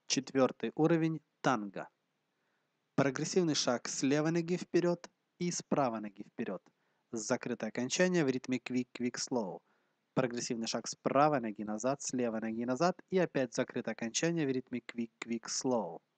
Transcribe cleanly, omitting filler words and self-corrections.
Четвертый уровень танго. Прогрессивный шаг с левой ноги вперед и с правой ноги вперед. Закрытое окончание в ритме quick-quick-slow. Прогрессивный шаг с правой ноги назад, с левой ноги назад и опять закрытое окончание в ритме quick-quick-slow.